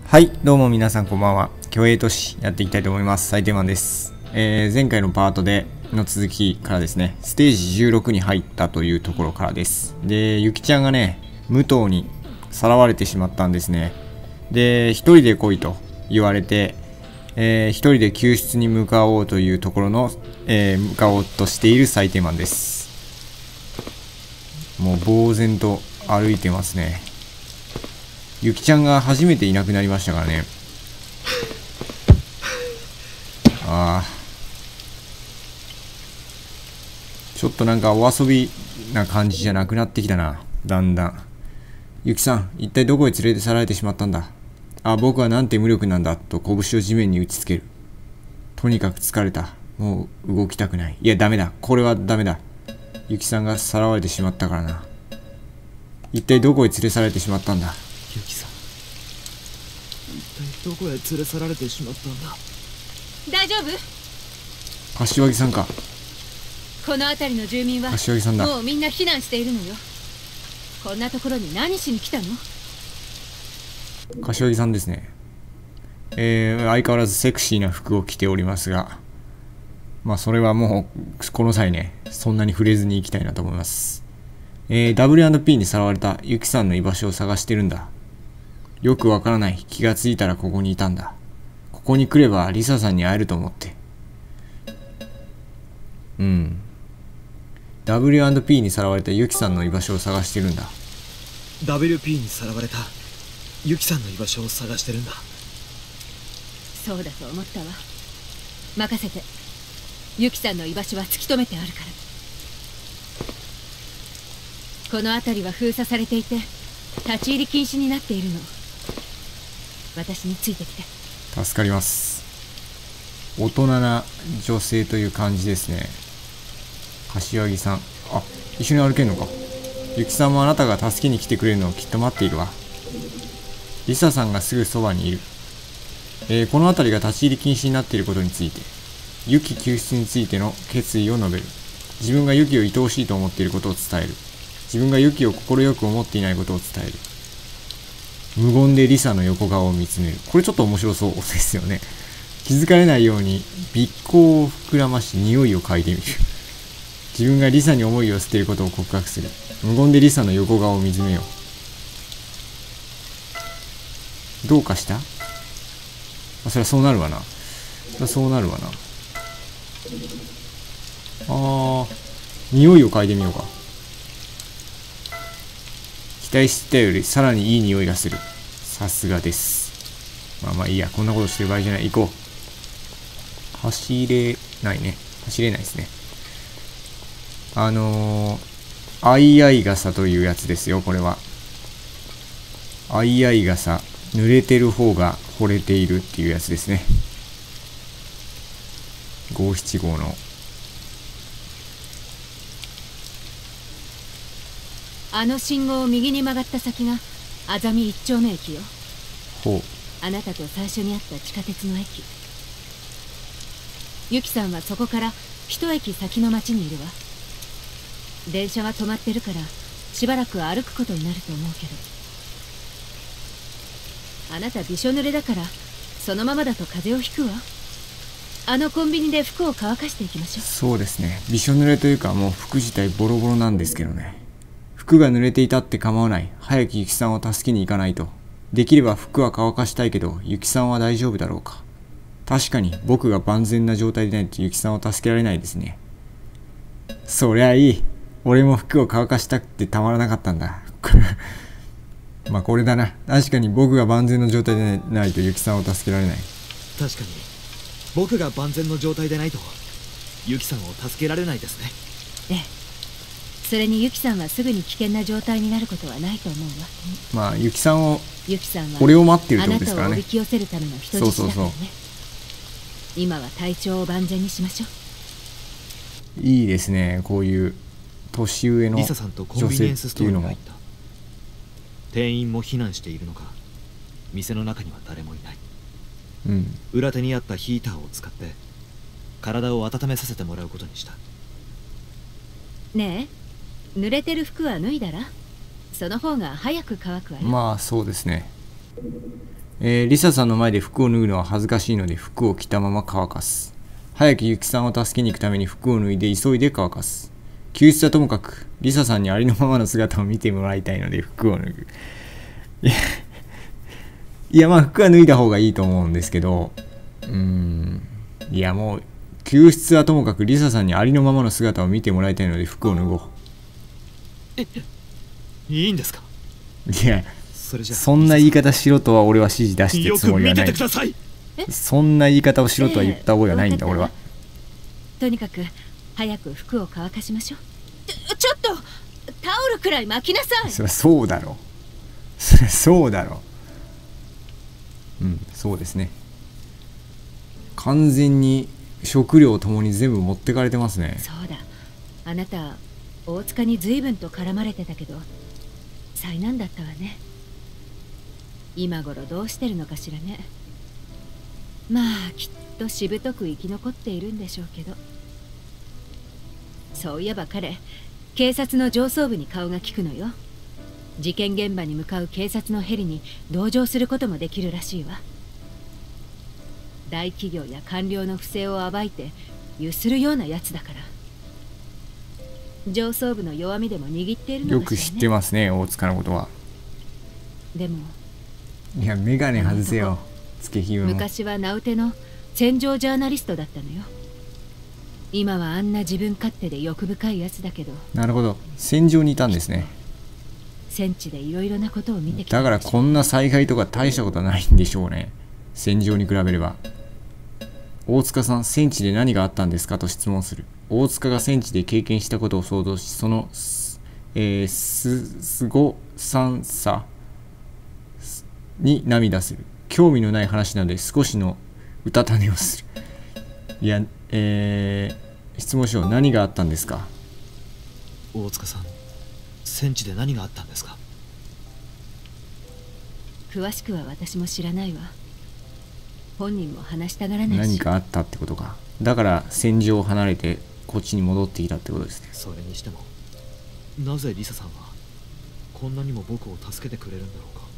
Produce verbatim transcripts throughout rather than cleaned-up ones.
はい、どうも皆さんこんばんは。競泳都市やっていきたいと思います。サイテンマンです。えー、前回のパートでの続きからですね、ステージじゅうろくに入ったというところからです。で、ゆきちゃんがね、武藤にさらわれてしまったんですね。で、一人で来いと言われて、えー、一人で救出に向かおうというところの、えー、向かおうとしているサイテンマンです。もう呆然と歩いてますね。ゆきちゃんが初めていなくなりましたからね。ああ、ちょっとなんかお遊びな感じじゃなくなってきたな、だんだん。ゆきさん、一体どこへ連れて去られてしまったんだ。ああ、僕はなんて無力なんだと拳を地面に打ちつける。とにかく疲れた。もう動きたくない。いや、ダメだ。これはダメだ。ゆきさんがさらわれてしまったからな。一体どこへ連れ去られてしまったんだ。 ユキさん、一体どこへ連れ去られてしまったんだ。 大丈夫？ 柏木さんか。 この辺りの住民は柏木さんだ。 もうみんな避難しているのよ。こんなところに何しに来たの？ 柏木さんですね。えー、相変わらずセクシーな服を着ておりますが、まあそれはもうこの際ね、そんなに触れずに行きたいなと思います。えー、ダブリューアンドピー にさらわれたユキさんの居場所を探してるんだ。よくわからない。気がついたらここにいたんだ。ここに来ればリサさんに会えると思って。うん。ダブリューアンドピー にさらわれたユキさんの居場所を探してるんだ。 ダブリューピー にさらわれたユキさんの居場所を探してるんだ。 そうだと思ったわ。任せて。ユキさんの居場所は突き止めてあるから。この辺りは封鎖されていて立ち入り禁止になっているの。私についてきて。 助かります。大人な女性という感じですね。柏木さん、あ、一緒に歩けるのか。ゆきさんもあなたが助けに来てくれるのをきっと待っているわ。リサさんがすぐそばにいる。えー、この辺りが立ち入り禁止になっていることについて、ユキ救出についての決意を述べる。自分がユキを愛おしいと思っていることを伝える。自分がユキを快く思っていないことを伝える。無言でリサの横顔を見つめる。これちょっと面白そうですよね。気づかれないように鼻孔を膨らまし匂いを嗅いでみる。自分がリサに思いを捨てることを告白する。無言でリサの横顔を見つめよう。どうかした？あ、そりゃそうなるわな。そりゃそうなるわな。あー、匂いを嗅いでみようか。期待してたよりさらにいい匂いがする。さすがです。まあまあいいや、こんなことしてる場合じゃない。行こう。走れないね。走れないですね。あのー、あいあい傘というやつですよ、これは。あいあい傘、濡れてる方が惚れているっていうやつですね。ごーななごの。 あの信号を右に曲がった先があざみ一丁目駅よ。 ほう。 あなたと最初に会った地下鉄の駅。ユキさんはそこから一駅先の町にいるわ。電車は止まってるからしばらく歩くことになると思うけど、あなたびしょ濡れだからそのままだと風邪をひくわ。あのコンビニで服を乾かしていきましょう。 そうですね。びしょ濡れというかもう服自体ボロボロなんですけどね。服が濡れていたって構わない。早くユキさんを助けに行かないと。できれば服は乾かしたいけど、ユキさんは大丈夫だろうか。確かに僕が万全な状態でないとユキさんを助けられないですね。そりゃいい。俺も服を乾かしたくてたまらなかったんだ。まあこれだな。確かに僕が万全の状態でないとユキさんを助けられない。 確かに僕が万全の状態でないとユキさんを助けられないですね。 ええ。それにユキさんはすぐに危険な状態になることはないと思うわ。 まあユキさんを、 ユキさんは俺を待ってるってことですからね。 あなたをおびき寄せるための人質だからね。 そうそうそう。 今は体調を万全にしましょう。いいですね、こういう年上のリサさんとコンビニエンスストアに入った。店員も避難しているのか、店の中には誰もいない。 うん、 裏手にあったヒーターを使って体を温めさせてもらうことにした。 ねえ、濡れてる服は脱いだら、その方が早く乾くわよ。 まあそうですね。 えー、リサさんの前で服を脱ぐのは恥ずかしいので服を着たまま乾かす。早くユキさんを助けに行くために服を脱いで急いで乾かす。救出はともかくリサさんにありのままの姿を見てもらいたいので服を脱ぐ。いや、いやまあ服は脱いだ方がいいと思うんですけど、うーん、いやもう救出はともかくリサさんにありのままの姿を見てもらいたいので服を脱ごう。 え、いいんですか？ いや、 それじゃそんな言い方しろとは俺は指示出してるつよく見てもりはない。 てください。 そんな言い方をしろとは言った覚えはないんだ、 ええ俺は。 とにかく早く服を乾かしましょう。ちょちょっとタオルくらい巻きなさい。 そりゃそうだろ。そりゃそうだろ。うん、そうですね。完全に食料ともに全部持ってかれてますね。 そうだ、あなた大塚に随分と絡まれてたけど災難だったわね。今頃どうしてるのかしらね。まあきっとしぶとく生き残っているんでしょうけど。そういえば彼、警察の上層部に顔が利くのよ。事件現場に向かう警察のヘリに同乗することもできるらしいわ。大企業や官僚の不正を暴いてゆするようなやつだから。上層部の弱みでも握っているのよくかしらね。 知ってますね、大塚のことは。 でもいや、メガネ外せよ、つけひめも。 昔は名うての戦場ジャーナリストだったのよ。今はあんな自分勝手で欲深いやつだけど、 なるほど、戦場にいたんですね。 戦地でいろいろなことを見てきただからこんな災害とか大したことはないんでしょうね、戦場に比べれば。大塚さん、戦地で何があったんですかと質問する。大塚が戦地で経験したことを想像し、そのす、えー、す、すごさんさに涙する。興味のない話なので少しのうたた寝をする。いや、えー、質問しよう。何があったんですか？ 大塚さん、戦地で何があったんですか？ 詳しくは私も知らないわ。本人も話したがらないし。 何かあったってことか。だから戦場を離れてこっちに戻ってきたってことですね。 それにしてもなぜリサさんはこんなにも僕を助けてくれるんだろうか。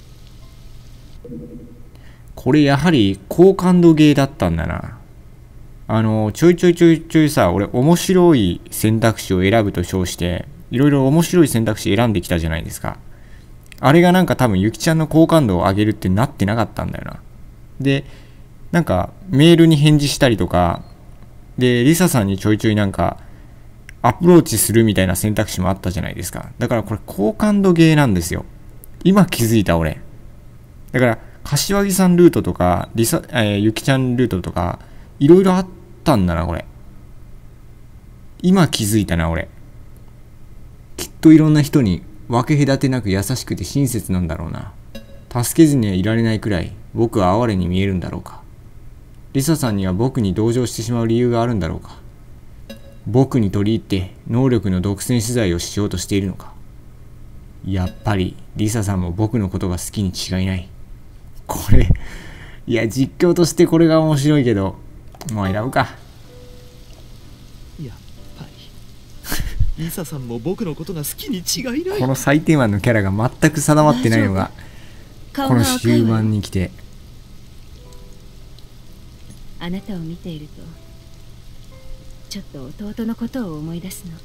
これやはり好感度ゲーだったんだな。あのちょいちょいちょいちょいさ、俺面白い選択肢を選ぶと称していろいろ面白い選択肢選んできたじゃないですか。あれがなんか多分ゆきちゃんの好感度を上げるってなってなかったんだよな。でなんかメールに返事したりとかで、リサさんにちょいちょいなんかアプローチするみたいな選択肢もあったじゃないですか。だからこれ好感度ゲーなんですよ。今気づいた俺。だから柏木さんルートとかリサ、えー、ゆきちゃんルートとかいろいろあったんだなこれ。今気づいたな俺。きっといろんな人に分け隔てなく優しくて親切なんだろうな。助けずにはいられないくらい僕は哀れに見えるんだろうか。リサさんには僕に同情してしまう理由があるんだろうか。僕に取り入って能力の独占取材をしようとしているのか。やっぱりリサさんも僕のことが好きに違いない。これいや実況としてこれが面白いけど、もう選ぶか。 やっぱりリサさんも僕のことが好きに違いない。 この最低マンのキャラが全く定まってないのがこの終盤に来て。 あなたを見ているとちょっと弟のことを思い出すの。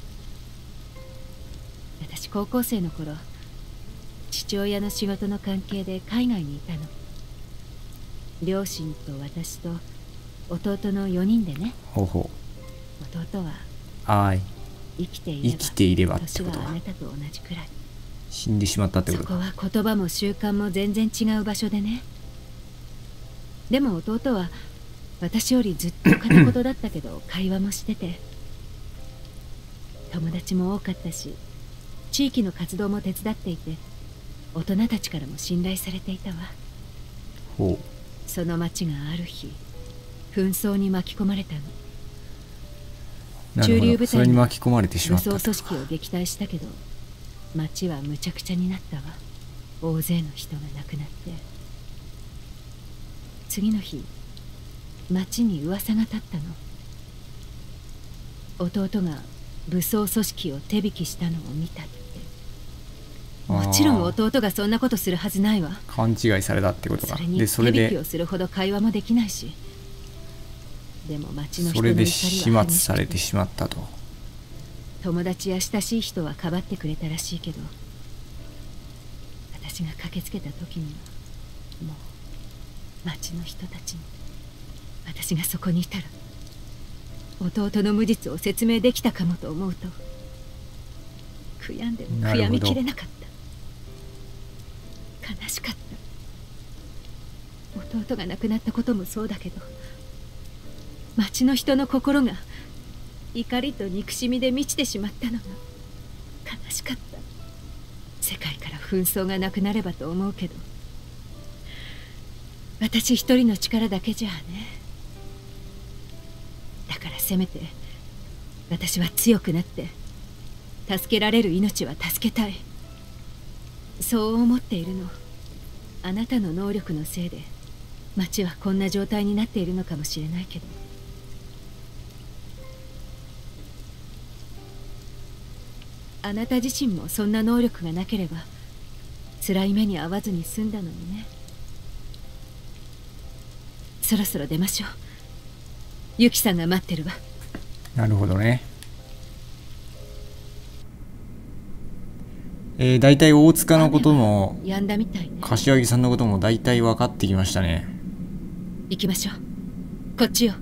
私高校生の頃、父親の仕事の関係で海外にいたの。両親と私と弟のよにんでね。 ほうほ弟はう。あい生きていれば生きていればって年ことははあなたと同じくらい。 死んでしまったってこそとか。 こは言葉も習慣も全然違う場所でね。でも弟は私よりずっと片言だったけど会話もしてて、友達も多かったし地域の活動も手伝っていて、大人たちからも信頼されていたわ。 ほその町がある日紛争に巻き込まれたの。 う。なるほど。それに巻き込まれてしま武ったってことか。 装組織を撃退したけど町はむちゃくちゃになったわ。大勢の人が亡くなって、次の日町に噂が立ったの。弟が武装組織を手引きしたのを見たって。ももちろん弟がそんなことするはずないわ。 勘違いされたってことか。 それにでそれ手引きでをするほど会話もできないし。でも町の人それでの怒りは始末されてしまったと。 友達や親しい人はかばってくれたらしいけど、私が駆けつけた時にはもう町の人たちに、私がそこにいたら弟の無実を説明できたかもと思うと悔やんでも悔やみきれなかった。悲しかった。弟が亡くなったこともそうだけど、町の人の心が怒りと憎しみで満ちてしまったのが悲しかった。世界から紛争がなくなればと思うけど、私一人の力だけじゃね。だからせめて私は強くなって助けられる命は助けたい。そう思っているの。あなたの能力のせいで町はこんな状態になっているのかもしれないけど、あなた自身もそんな能力がなければ辛い目に遭わずに済んだのにね。そろそろ出ましょう。ユキさんが待ってるわ。 なるほどね。えー、大体大塚のこともやんだみたいね。 柏木さんのことも大体分かってきましたね。 行きましょう。こっちよ。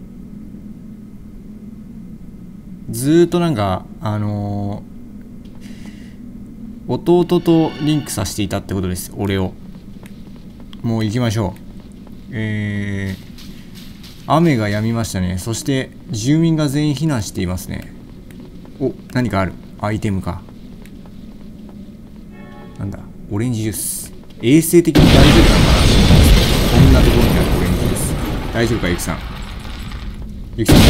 ずーっとなんかあのー、弟とリンクさせていたってことです。俺をもう行きましょう。えー雨が止みましたね。そして住民が全員避難していますね。お、何かある。アイテムか。なんだ、オレンジジュース。衛生的に大丈夫なのかな。こんなところにあるオレンジジュース。大丈夫か、ゆきさん。ゆきさん、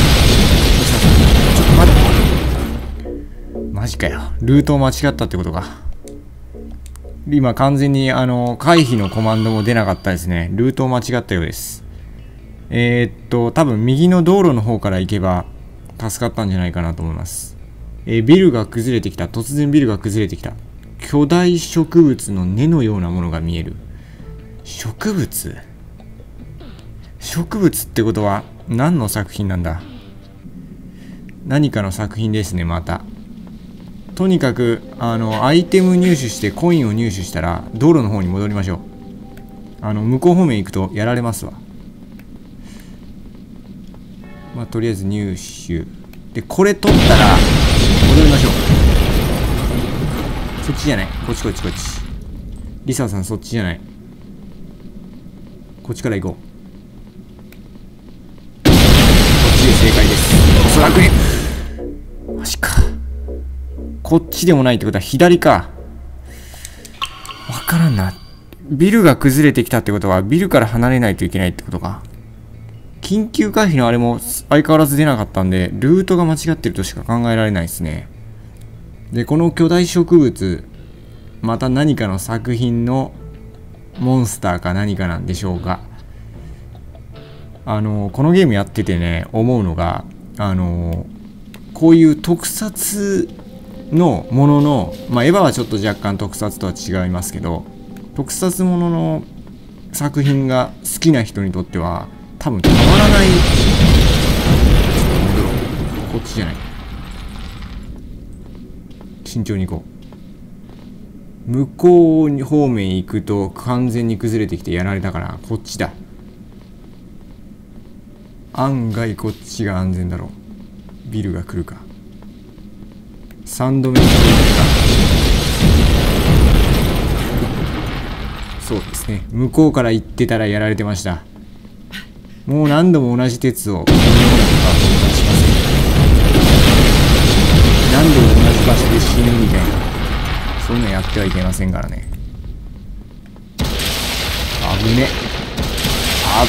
ちょっと待って。マジかよ。ルートを間違ったってことか。今完全にあの回避のコマンドも出なかったですね。ルートを間違ったようです。えー、っと、多分右の道路の方から行けば助かったんじゃないかなと思います。えー、ビルが崩れてきた。突然ビルが崩れてきた。巨大植物の根のようなものが見える。植物？植物ってことは何の作品なんだ？何かの作品ですね、また。とにかく、あの、アイテム入手してコインを入手したら道路の方に戻りましょう。あの、向こう方面行くとやられますわ。まあ、とりあえず入手で、これ取ったら戻りましょう。そっちじゃない、こっちこっちこっち。リサさんそっちじゃない、こっちから行こう。こっちで正解です、おそらくね。マジか。こっちでもないってことは左か。わからんな。ビルが崩れてきたってことはビルから離れないといけないってことか。緊急回避のあれも相変わらず出なかったんで、ルートが間違ってるとしか考えられないですね。で、この巨大植物、また何かの作品のモンスターか何かなんでしょうか。あの、このゲームやっててね、思うのが、あの、こういう特撮のものの、まあ、エヴァはちょっと若干特撮とは違いますけど、特撮ものの作品が好きな人にとっては、多分たまらない。ちょっと戻ろう。こっちじゃない。慎重に行こう。向こう方面行くと完全に崩れてきてやられたから、こっちだ。案外こっちが安全だろう。ビルが来るか。三度目に来るか。そうですね。向こうから行ってたらやられてました。もう何度も同じ鉄をこのようなことは交換しません。何度も同じ場所で死ぬみたいな、そういうのやってはいけませんからね。あぶね。あ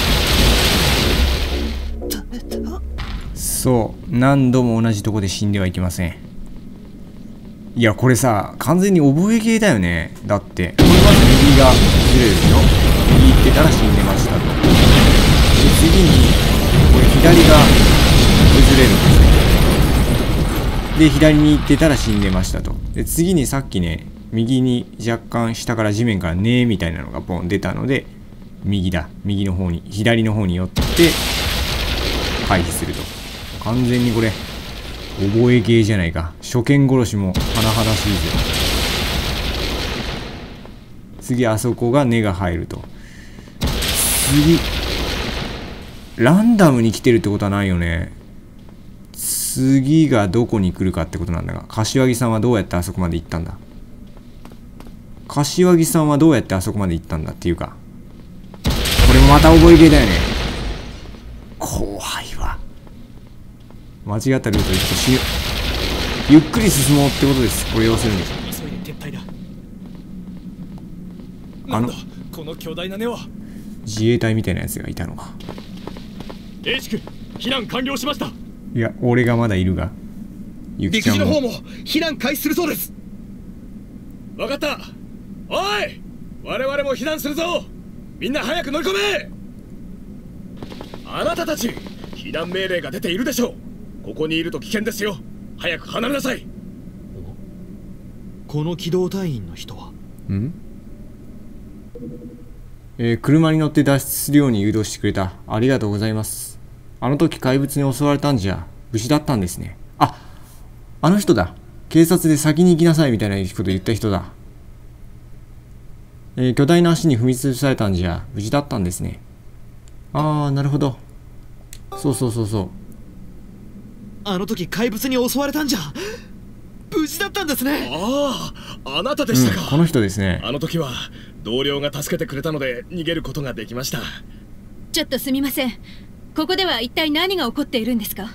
っ、そう、何度も同じとこで死んではいけません。いや、これさ、完全に覚えゲーだよね。だってこれまず右がずれるでしょ。右行ってたら死んでましたと。で、次にこれ左が崩れるんですね。で、左に行ってたら死んでましたと。で、次にさっきね、 右に若干下から地面からねみたいなのがボン出たので、右だ。右の方に、左の方に寄って回避すると。完全にこれ、覚え系じゃないか。初見殺しも甚だしいぜ。次、あそこが根が入ると。次、ランダムに来てるってことはないよね。次がどこに来るかってことなんだが、柏木さんはどうやってあそこまで行ったんだ。柏木さんはどうやってあそこまで行ったんだっていうか、これもまた覚え系だよね。怖いわ。間違ったルート行くと死ぬ。ゆっくり進もうってことです。これ要するに急いで撤退だ。 あのなんだこの巨大な根は。 自衛隊みたいなやつがいたのか。 A 地区避難完了しました。 いや、俺がまだいるが、ゆきちゃんもも避難開始するそうです。分かった。おい、我々も避難するぞ。みんな早く乗り込め。あなたたち避難命令が出ているでしょう。ここにいると危険ですよ。早く離れなさい。この機動隊員の人はんえー、車に乗って脱出するように誘導してくれた。ありがとうございます。あの時怪物に襲われたんじゃ無事だったんですね。あ、あの人だ。警察で先に行きなさいみたいなこと言った人だ。えー、巨大な足に踏み潰されたんじゃ無事だったんですね。ああ、なるほど。そうそうそうそう。 あの時怪物に襲われたんじゃ無事だったんですね。ああ、あなたでしたか、 うん、この人ですね。 あの時は同僚が助けてくれたので逃げることができました。 ちょっとすみません。ここでは一体何が起こっているんですか？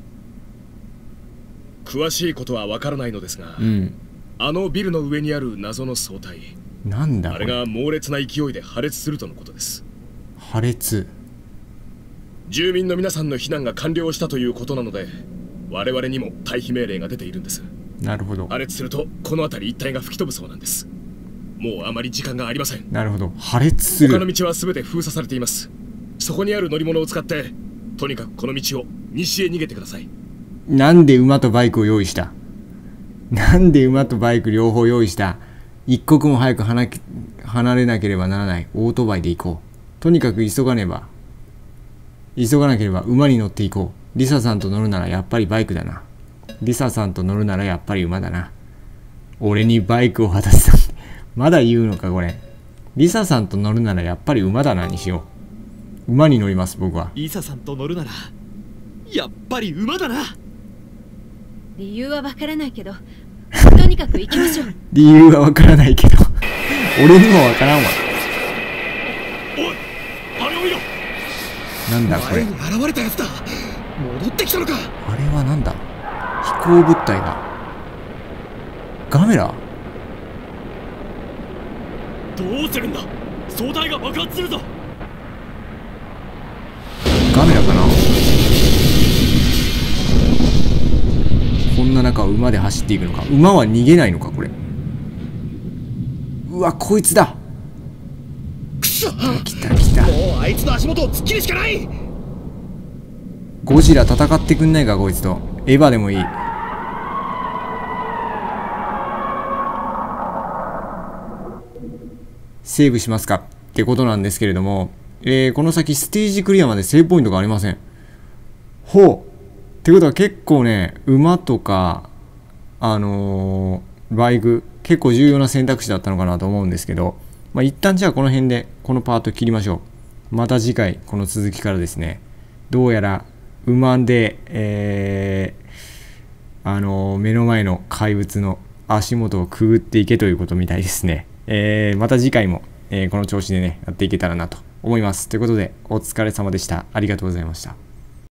詳しいことはわからないのですが、 うん、 あのビルの上にある謎の総体、 なんだあれが猛烈な勢いで破裂するとのことです。 破裂。 住民の皆さんの避難が完了したということなので、我々にも退避命令が出ているんです。 なるほど。 破裂するとこの辺り一帯が吹き飛ぶそうなんです。もうあまり時間がありません。 なるほど。破裂する。 他の道は全て封鎖されています。そこにある乗り物を使ってとにかくこの道を西へ逃げてください。 なんで馬とバイクを用意した？なんで馬とバイク両方用意した？一刻も早く離け離れなければならない。オートバイで行こう。とにかく急がねば。急がなければ馬に乗って行こう。リサさんと乗るならやっぱりバイクだな。リサさんと乗るならやっぱり馬だな。俺にバイクを渡すなんてまだ言うのかこれ。リサさんと乗るならやっぱり馬だなにしよう。馬に乗ります、僕は。 リサさんと乗るならやっぱり馬だな。 理由はわからないけど、とにかく行きましょう。 理由はわからないけど俺にもわからんわ。 おい、あれを見ろ。 なんだこれ。 前に現れたやつだ。戻ってきたのか。 あれはなんだ。飛行物体だ。ガメラ。 どうするんだ。総体が爆発するぞ。 ガメラかな。こんな中を馬で走っていくのか。馬は逃げないのかこれ。うわ、こいつだ。 くそ、 来た来た。 もうあいつの足元を突っ切るしかない。 ゴジラ戦ってくんないかこいつと。エヴァでもいい。セーブしますかってことなんですけれども、えー、この先ステージクリアまでセーブポイントがありません。ほう。ってことは結構ね、馬とか、あのー、バイク、結構重要な選択肢だったのかなと思うんですけど、まあ、一旦じゃあこの辺でこのパート切りましょう。また次回この続きからですね、どうやら馬で、えー、あのー、目の前の怪物の足元をくぐっていけということみたいですね。えー、また次回も、えー、この調子でね、やっていけたらなと思います。ということで、お疲れ様でした。ありがとうございました。